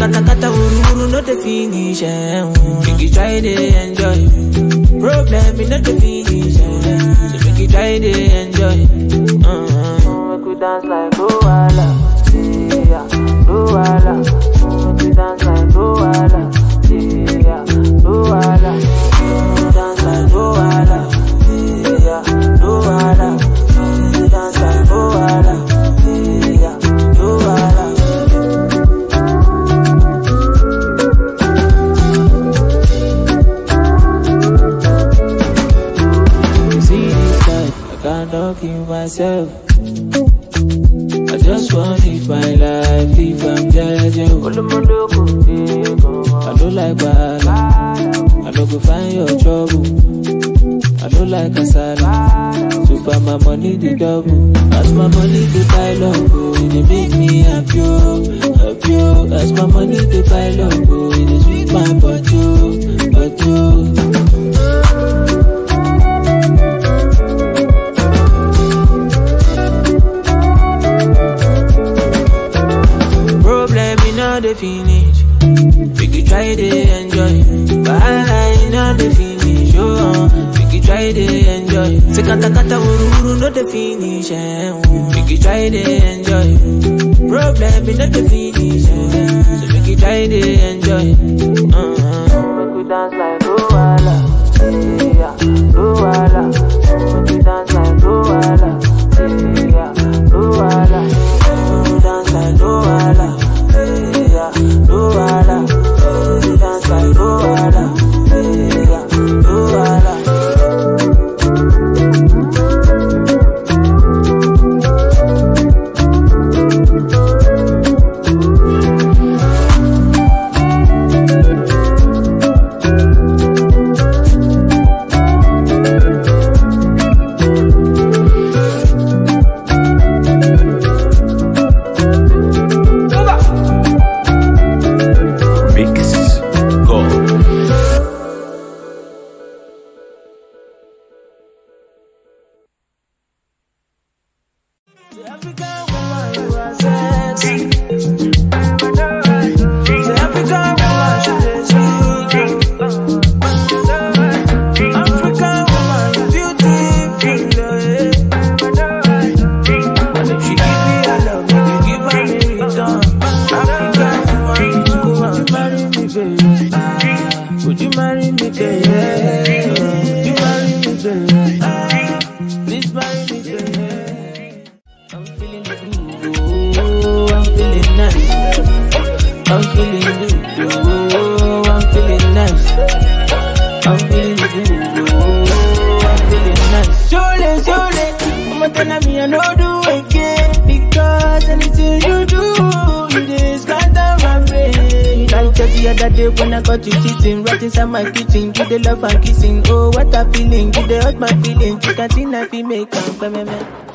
kata kata uru no the finish. Make you try to enjoy. Problem is not the finish. So make you try to enjoy. Make you dance like Luala, yeah, Luala. Make you dance like Luala, yeah, Luala. Make you dance like Luala, yeah, Luala. Make you dance like Luala, yeah, Luala. I can't keep myself. I just want to live my life if I'm judging. I don't like bad. I don't go find your trouble. I don't like asala. So far my money the double. As my money the pile up, it make me happy, happy. As my money the pile up, it sweet my butt. The finish, we could try to enjoy. But I know the finish, we could try to enjoy. Se kata kata uru no the finish, we could try to enjoy. Problem is not the finish, so we could try to enjoy. We could dance like Luala, yeah, Luala. We could dance like Luala, yeah, Luala. We could dance like Luala. Luala, you dance like Luala, yeah, Luala. Would you marry me, baby? Would you marry me, baby? Please marry me, baby. I'm feeling good, oh, I'm feeling nice. I'm feeling good, oh, I'm feeling nice. I'm feeling good, oh, I'm feeling nice. Surely, I'ma tell me I know do again. Because anything you do, you just scatter my brain. Like the other day when I got you cheating, right inside my kitchen, give the love and kissing. Oh, what a feeling, give the hurt my feeling. You can see nothing make me